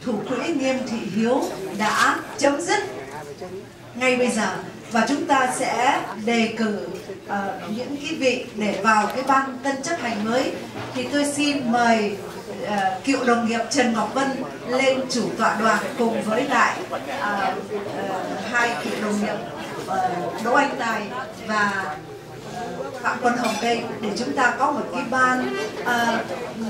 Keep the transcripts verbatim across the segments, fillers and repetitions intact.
thủ quỹ Nghiêm Thị Hiếu đã chấm dứt ngay bây giờ, và chúng ta sẽ đề cử uh, những cái vị để vào cái ban tân chấp hành mới. Thì tôi xin mời uh, cựu đồng nghiệp Trần Ngọc Vân lên chủ tọa đoàn cùng với lại uh, uh, hai cựu đồng nghiệp uh, Đỗ Anh Tài và uh, Phạm Quân Hồng đây, để chúng ta có một cái ban uh,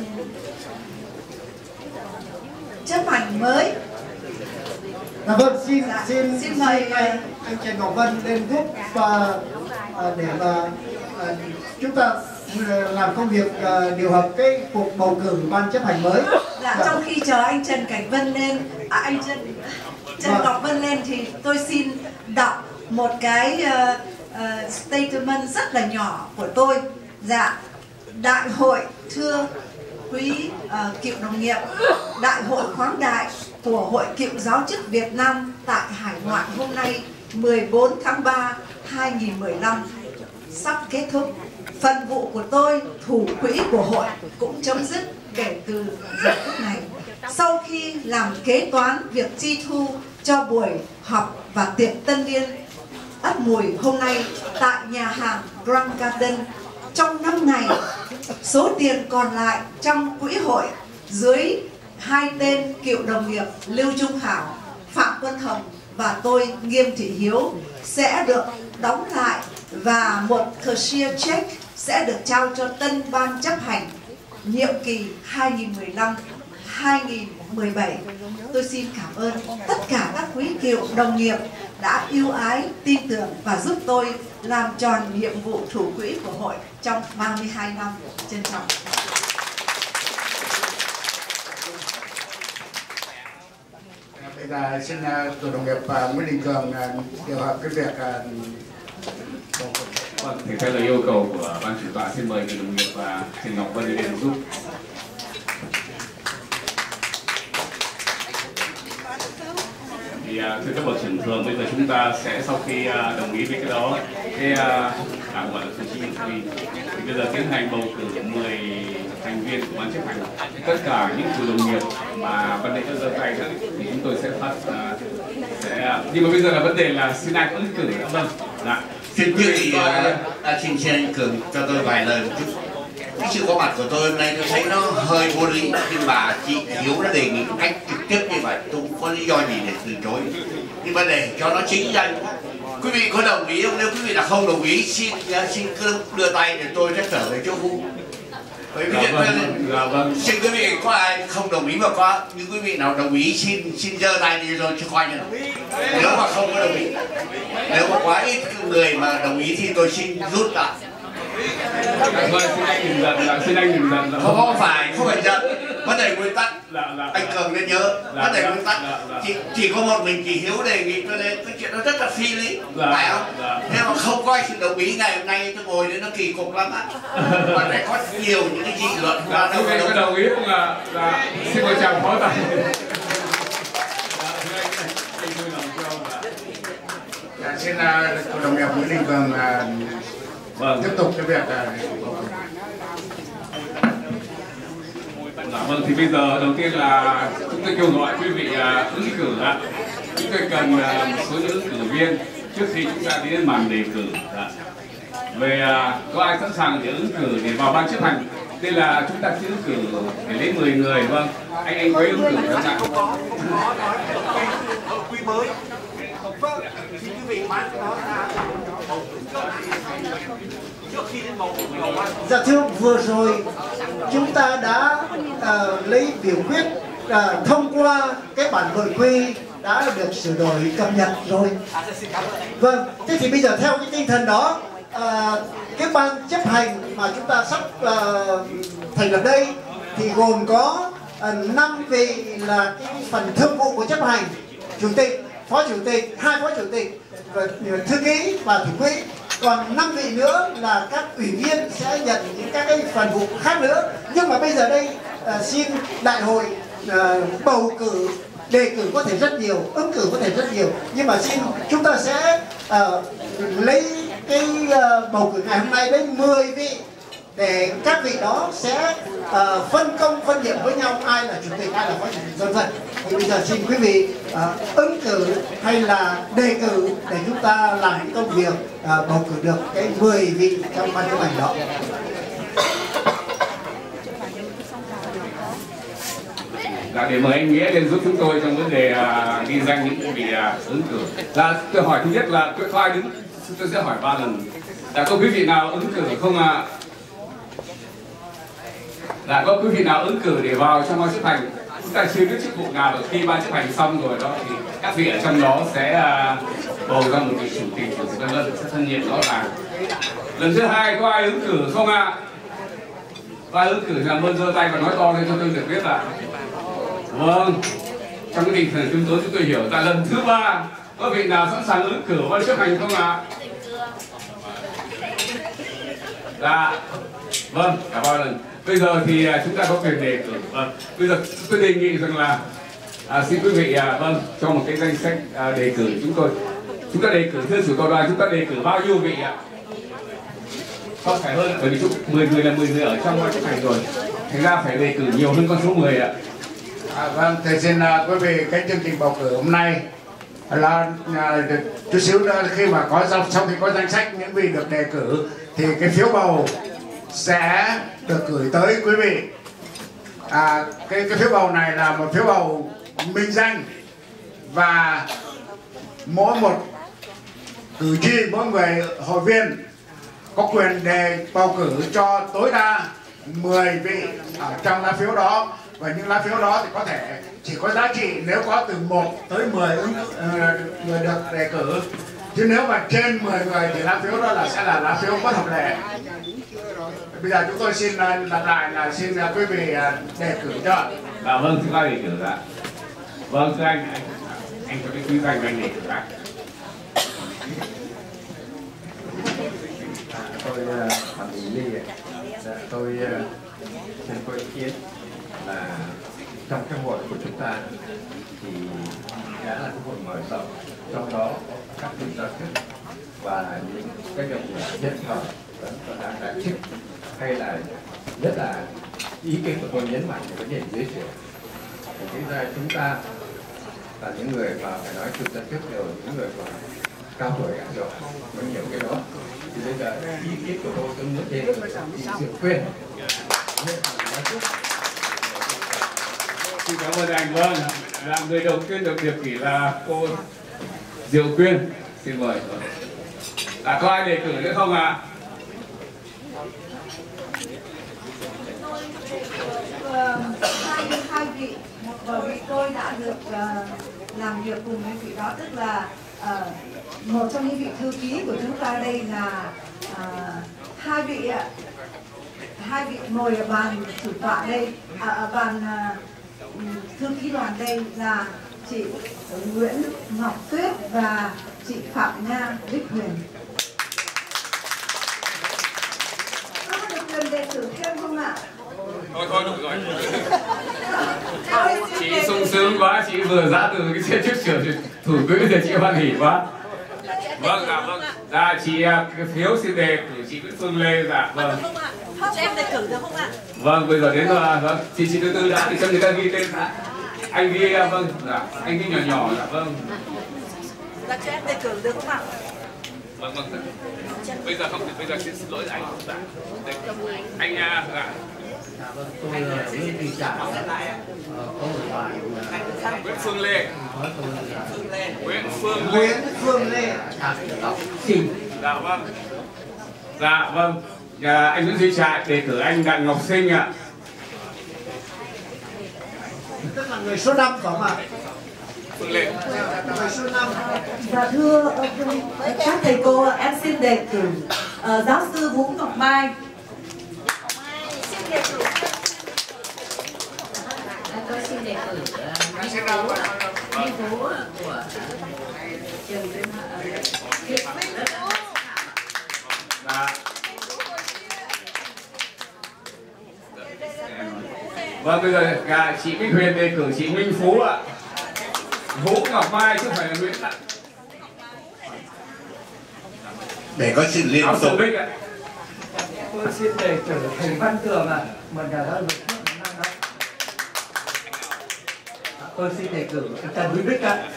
chấp hành mới. Dạ vâng, xin dạ, xin xin mời xin anh, anh Trần Ngọc Vân lên giúp và à, để mà à, chúng ta làm công việc à, điều hợp cái cuộc bầu cử ban chấp hành mới. Dạ, dạ. Trong khi chờ anh Trần Cảnh Vân lên, à, anh Trần Trần vâng. Ngọc Vân lên thì tôi xin đọc một cái uh, uh, statement rất là nhỏ của tôi. Dạ, đại hội thưa quý uh, cựu đồng nghiệp, đại hội khoáng đại của Hội Cựu Giáo chức Việt Nam tại hải ngoại hôm nay mười bốn tháng ba năm hai nghìn không trăm mười lăm sắp kết thúc. Phần vụ của tôi, thủ quỹ của hội, cũng chấm dứt kể từ giờ phút này. Sau khi làm kế toán việc chi thu cho buổi họp và tiệc tân niên Ấp Mùi hôm nay tại nhà hàng Grand Garden, trong năm ngày, số tiền còn lại trong quỹ hội dưới hai tên cựu đồng nghiệp Lưu Trung Hảo, Phạm Quân Hồng và tôi Nghiêm Thị Hiếu sẽ được đóng lại, và một cashier check sẽ được trao cho tân ban chấp hành nhiệm kỳ hai nghìn không trăm mười lăm đến hai nghìn không trăm mười bảy. Tôi xin cảm ơn tất cả các quý cựu đồng nghiệp đã yêu ái, tin tưởng và giúp tôi làm tròn nhiệm vụ thủ quỹ của hội trong ba mươi hai năm. Trân trọng. Bây giờ xin cựu đồng nghiệp Nguyễn Đình Cường điều hợp cái việc bầu cử. Vâng, thì theo lời yêu cầu của ban chủ tọa, xin mời cựu đồng nghiệp và Trần Ngọc Vân đến giúp. Thì thưa các bậc trưởng, thường bây giờ chúng ta sẽ sau khi đồng ý với cái đó, cái à, gọi là cử tri định kỳ, thì bây giờ tiến hành bầu cử mười thành viên của ban chấp hành. Tất cả những cựu đồng nghiệp mà ban nãy đã giơ tay thì chúng tôi sẽ phát uh, sẽ nhưng mà bây giờ là vấn đề là xin ai có ứng cử nữa. Vâng, dạ. Xin trước thì uh, xin xin anh Cường cho tôi vài lời một chút. Cái sự có mặt của tôi hôm nay tôi thấy nó hơi vô lý, nhưng mà chị Hiếu đã đề nghị cách trực tiếp như vậy, tôi không có lý do gì để từ chối. Nhưng mà để cho nó chính danh, quý vị có đồng ý không? Nếu quý vị là không đồng ý, xin xin cứ đưa tay để tôi sẽ trở về chỗ cũ. Bởi vì dạ, vâng, dạ, vâng. Xin quý vị có ai không đồng ý mà có những quý vị nào đồng ý xin xin giơ tay đi rồi cho coi như nào. Nếu mà không có đồng ý, nếu mà quá ít người mà đồng ý thì tôi xin rút lại. Vâng, xin anh đừng giận, là xin anh đừng giận. Không, không phải, không phải giận. Vấn đề nguyên tắc, anh Cường nên nhớ, vấn đề nguyên tắc. Chỉ, chỉ có một mình chị Hiếu đề nghị cho nên cái chuyện nó rất là phi lý, phải không? Nếu mà không có sự đồng ý ngày hôm nay tôi ngồi đến nó kỳ cục lắm á. Mà phải có nhiều những cái dị luận. Đâu có đồng ý không là, là xin mời chào phó tài. Xin uh, đồng nghiệp Nguyễn Đình Cường uh, vâng. tiếp tục cái việc uh, dạ, vâng, thì bây giờ đầu tiên là chúng tôi kêu gọi quý vị uh, ứng cử ạ. Chúng tôi cần uh, một số những ứng cử viên trước khi chúng ta đi đến màn đề cử. Dạ. Về uh, có ai sẵn sàng để ứng cử để vào ban chấp hành? Đây là chúng ta sẽ ứng cử để lấy mười người. Vâng, anh anh Quế ứng cử không ạ? Quý mới. Vâng, xin quý vị mang cái đó ra trước khi đến bầu cử. Dạ thưa, vừa rồi chúng ta đã uh, lấy biểu quyết uh, thông qua cái bản nội quy đã được sửa đổi cập nhật rồi. Vâng, thế thì bây giờ theo cái tinh thần đó, uh, cái ban chấp hành mà chúng ta sắp uh, thành lập đây thì gồm có năm uh, vị là cái phần thương vụ của chấp hành, chủ tịch, phó chủ tịch, hai phó chủ tịch, và thư ký và thủ quỹ. Còn năm vị nữa là các ủy viên sẽ nhận những các cái phần vụ khác nữa. Nhưng mà bây giờ đây uh, xin đại hội uh, bầu cử, đề cử có thể rất nhiều, ứng cử có thể rất nhiều. Nhưng mà xin chúng ta sẽ uh, lấy cái uh, bầu cử ngày hôm nay đến mười vị để các vị đó sẽ uh, phân công phân nhiệm với nhau ai là chủ tịch, ai là phó chủ tịch vân vân. Thì bây giờ xin quý vị uh, ứng cử hay là đề cử để chúng ta làm những công việc uh, bầu cử được cái mười vị trong ban chấp hành đó. Dạ, để mời anh Nghĩa lên giúp chúng tôi trong vấn đề uh, ghi danh những vị uh, ứng cử. Là câu hỏi thứ nhất là có ai đứng, tôi sẽ hỏi ba lần. Dạ, có quý vị nào ứng cử không ạ? À? Dạ, có quý vị nào ứng cử để vào trong ban chấp hành? Chúng ta chưa biết chức vụ nào, khi ban chấp hành xong rồi đó thì các vị ở trong đó sẽ uh, bầu ra một vị chủ tịch, chủ tịch vân vân, sẽ thân nhiệt rõ ràng. Lần thứ hai có ai ứng cử không ạ? À? Có ai ứng cử thì làm ơn giơ tay và nói to lên cho tôi được biết ạ. Vâng, trong cái tinh thần chúng tôi chúng tôi hiểu. Tại lần thứ ba có vị nào sẵn sàng ứng cử ban chấp hành không ạ? Dạ, vâng, cả ba lần. Bây giờ thì chúng ta có quyền đề cử. Vâng, bây giờ tôi đề nghị rằng là à, xin quý vị à, vâng cho một cái danh sách à, đề cử chúng tôi. Chúng ta đề cử thưa chủ tọa đoàn, chúng ta đề cử bao nhiêu vị ạ? Không phải hơn, bởi vì chúng mười người là mười người ở trong ban chấp hành rồi. Thành ra phải đề cử nhiều hơn con số mười ạ. À, vâng, thầy xin uh, quý vị, cái chương trình bầu cử hôm nay là uh, chút xíu nữa khi mà có sau khi có danh sách những vị được đề cử thì cái phiếu bầu sẽ được gửi tới quý vị. À, cái cái phiếu bầu này là một phiếu bầu minh danh và mỗi một cử tri, mỗi người hội viên có quyền đề bầu cử cho tối đa mười vị ở trong lá phiếu đó. Và những lá phiếu đó thì có thể chỉ có giá trị nếu có từ một tới mười ứng uh, người được đề cử. Chứ nếu mà trên mười người thì lá phiếu đó là sẽ là lá phiếu bất hợp lệ. Bây giờ chúng tôi xin uh, lặp lại là xin uh, quý vị uh, đề cử cho. Dạ vâng, thưa các đề cử ạ. Vâng, thưa anh, anh, anh có cái quý danh anh đề cử ạ. Tôi Phạm Thị Ly, tôi xin có ý kiến là trong cái hội của chúng ta thì đã là cái hội mở rộng, trong đó các vị giáo chức và những cái đồng nghiệp nhất thời vẫn còn đang đại chức, hay là nhất là ý kiến của tôi nhấn mạnh về vấn đề giới thiệu. Thì thực ra chúng ta là những người mà phải nói từ dân trước đều những người mà cao tuổi rồi, có nhiều cái đó. Thì bây giờ ý kiến của tôi tôi muốn thêm sự khuyên. Xin cảm ơn anh. Vâng, làm người đầu tiên được điệp kỷ là cô Diệu Quyên. Xin mời. À, có ai đề cử nữa không ạ? À? Hai, hai vị, bởi vì tôi đã được uh, làm việc cùng với vị đó, tức là uh, một trong những vị thư ký của chúng ta đây là uh, hai vị uh, hai vị ngồi ở bàn chủ tọa đây, à, ở bàn uh, thư ký đoàn đây là chị Nguyễn Ngọc Tuyết và chị Phạm Nga Bích Huyền. Có được quyền đề cử thêm không ạ? Thôi thôi đủ rồi. Chị sung sướng quá, chị vừa ra từ cái xe trước trưởng thủ tướng, bây giờ chị hoan hỉ quá. Vâng, dạ vâng. Dạ chị cái phiếu xin đề cử chị Nguyễn Phương Lê. Dạ vâng. Cho em đề cử được không ạ? Vâng, bây giờ đến rồi. Vâng, chị chị từ từ đã để cho người ta ghi tên. Anh ghi, vâng, dạ, anh ghi nhỏ nhỏ. Dạ vâng. Dạ cho em đề cử được không ạ? Vâng vâng. Bây giờ không, bây giờ xin lỗi anh. Dạ. Anh dạ. Tôi là Nguyễn Thị Trà, có một bài Nguyễn Phương Lê. Nguyễn Phương Lê. Nguyễn Phương Lê. Xin. Dạ vâng. Dạ vâng. À, anh Nguyễn Duy Trại đề cử anh Đặng Ngọc Sinh ạ. Tức là người số năm phải không ạ? Phương Lê. Người số năm. Dạ thưa các thầy cô, em xin đề cử uh, giáo sư Vũ Ngọc Mai. Xin đề cử. Tôi xin đề cử nghiên cứu nghiên cứu của trường Dạ. Vâng, bây giờ à, chị Bích Huyền đề cử chị Minh Phú ạ. Vũ Ngọc Mai chứ không phải là Nguyễn ạ. Để có sự liên tục. Tôi xin đề cử thầy Văn Tường ạ, mình đã vượt trước năm đó. Tôi xin đề cử Trần Huy Bích ạ.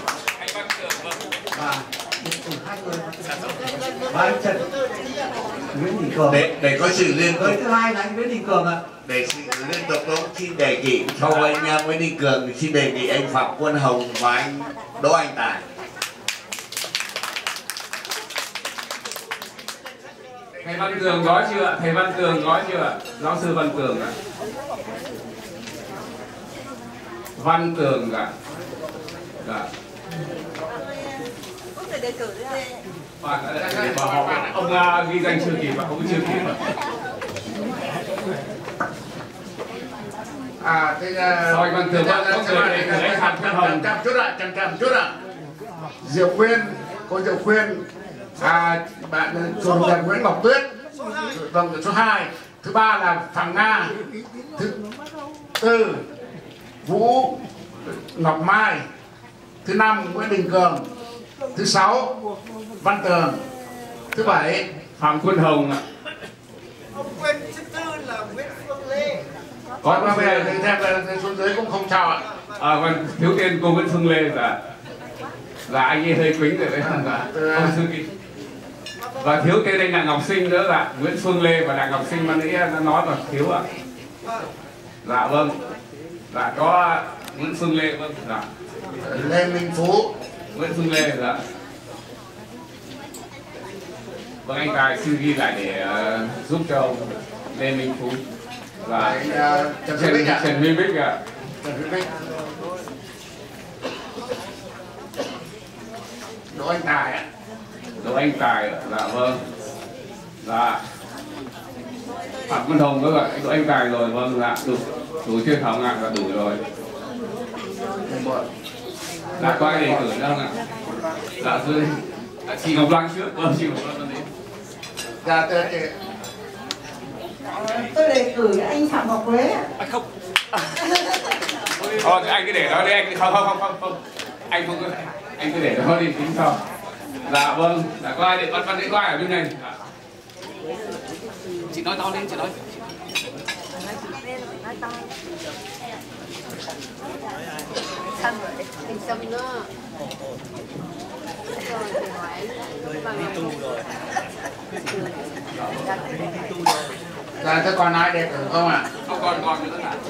Và đề cử hai người và anh Trần Nguyễn Đình Cường. Để để có sự liên tục. Người thứ hai là anh Nguyễn Đình Cường ạ. Để sự liên tục đó xin đề nghị sau anh Nguyễn Đình Cường thì xin đề nghị anh Phạm Quân Hồng và anh Đỗ Anh Tài. Thầy Văn Cường có chưa ạ? Thầy Văn Cường có chưa ạ? Giáo sư Văn Cường ạ. Văn Cường ạ. Dạ. Không thể đề cử nữa. Bạn để bảo họ ông uh, ghi danh chưa kịp và không chưa kịp ạ. À thế là Rồi Văn Cường Văn có người đề cử anh Phạm Quân Hồng. chậm chút ạ, chậm chậm chút ạ. Diệu Quyên, cô Diệu Quyên, à, bạn chủ tịch Nguyễn Ngọc Tuyết, vâng số hai. Thứ ba là Phạm Nga. Thứ tư Vũ Ngọc Mai. Thứ năm Nguyễn Đình Cường. Thứ sáu Văn Tường. Thứ bảy Phạm Quân Hồng ạ. Ông quên thứ tư là Nguyễn Phương Lê. Còn mà về thì thêm là xuống dưới cũng không sao ạ. À, vâng, thiếu tiên cô Nguyễn Phương Lê là là anh ấy hơi quýnh rồi đấy không ạ? Không sư kỹ. Và thiếu tên anh là Ngọc Sinh nữa là Nguyễn Phương Lê và Đặng Ngọc Sinh mà nãy nó nói mà thiếu ạ. Dạ vâng. Dạ có Nguyễn Phương Lê vâng. Dạ. Lê Minh Phú. Nguyễn Phương Lê dạ. Vâng anh Tài xin ghi lại để uh, giúp cho ông Lê Minh Phú và uh, Trần Huy Bích ạ. Trần Huy Bích ạ. Trần Huy Bích. Đỗ Anh Tài ạ. Đỗ Anh Tài ạ. Dạ vâng. Dạ. Phạm Văn Hồng nữa ạ. Đỗ Anh Tài rồi vâng dạ đủ đủ chưa Thảo Ngạc là đủ rồi. Dạ có ai đề cử nữa không ạ? Dạ thưa chị Ngọc Loan trước. Vâng chị Ngọc Loan đến. Dạ thưa chị. Tôi đề cử anh Phạm Ngọc Quế ạ. À, không. Thôi anh cứ để đó đi anh không không không không không. Anh không có anh cứ để đó đi tính sau. Dạ vâng. Dạ có ai để bắt bắt để có ai ở bên này. Dạ. Chị nói to lên chị nói. Xong rồi, anh xong nó rồi thì hỏi đi tu rồi. Dạ thế còn ai đề cử không ạ? Không còn còn nữa ạ.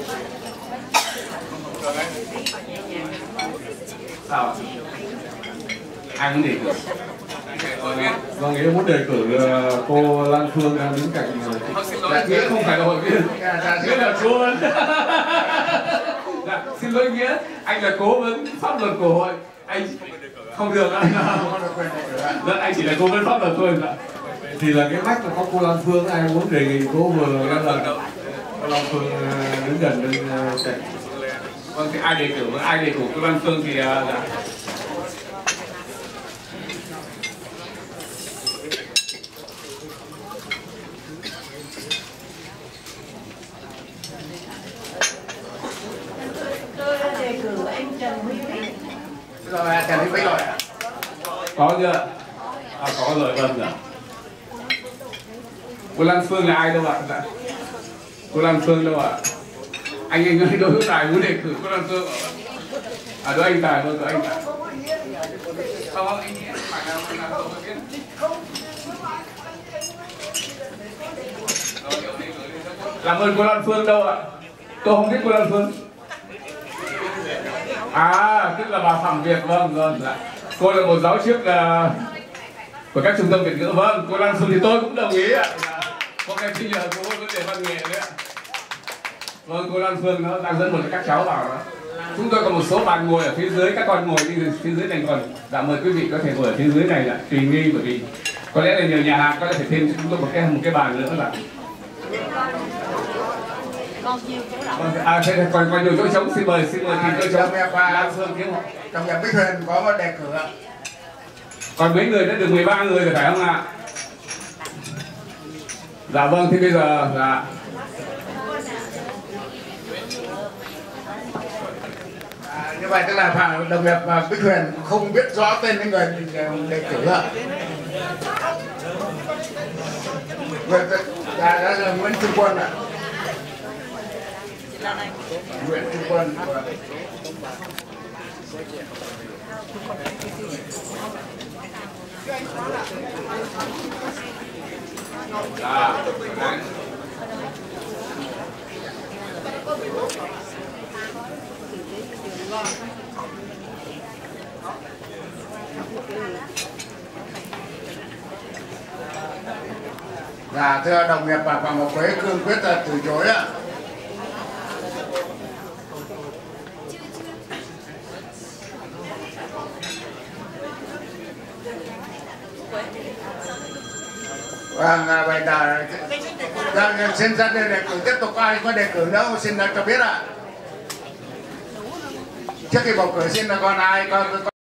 Sao? Ai muốn đề cử? Vâng, nghĩa muốn đề cử cô Lan Phương đang đứng cạnh. Dạ, Nghĩa không phải là hội viên. Nghĩa là cố vấn. Dạ, xin lỗi Nghĩa, anh là cố vấn pháp luật của hội. Anh không được anh. Dạ, anh chỉ là cố vấn pháp luật thôi. Dạ. Thì là cái mách mà có cô Lan Phương, ai muốn đề nghị cô vừa ra là cô Lan Phương đứng gần bên cạnh. Vâng, thì ai đề cử, ai đề cử cô Lan Phương thì dạ. Rồi Trần Huy Bích rồi ạ. Có chưa? À, có rồi vâng ạ. Cô Lan Phương là ai đâu ạ? Dạ. Cô Lan Phương đâu ạ? Anh anh ơi, đối Tài muốn đề cử cô Lan Phương ạ. À đối anh Tài, vâng đối anh Tài. Không không, anh nghĩ phải là là không biết. Làm ơn cô Lan Phương đâu ạ? Tôi không biết cô Lan Phương. À, tức là bà Phạm Việt, vâng, vâng, dạ. Cô là một giáo chức uh, của các trung tâm Việt ngữ, vâng, cô Lan Phương thì tôi cũng đồng ý ạ. Dạ. Hôm nay xin nhờ cô vấn đề văn nghệ đấy ạ. Vâng, cô Lan Phương nó đang dẫn một các cháu vào đó. Chúng tôi có một số bạn ngồi ở phía dưới, các con ngồi đi phía dưới này còn. Dạ mời quý vị có thể ngồi ở phía dưới này là tùy nghi bởi vì có lẽ là nhiều nhà hàng có thể thêm chúng tôi một cái một cái bàn nữa là. Vâng, à thế còn còn nhiều chỗ trống, xin mời xin mời tìm chỗ trống. Lan Phương kiếm một. Trong nhà Bích Huyền có một đề cử ạ. Còn mấy người đã được mười ba người rồi phải không ạ? Dạ vâng, thì bây giờ là à, như vậy tức là Phạm đồng nghiệp và Bích Huyền không biết rõ tên những người đề cử ạ. Dạ, đó là Nguyễn Trung Quân ạ. Nguyễn Trung Quân. Dạ. Dạ, thưa đồng nghiệp bà Phạm Ngọc Quế cương quyết là từ chối ạ. Vâng, vậy là xin ra đề cử tiếp tục, có ai có đề cử nữa xin cho biết ạ. Trước khi bầu cử xin là còn ai có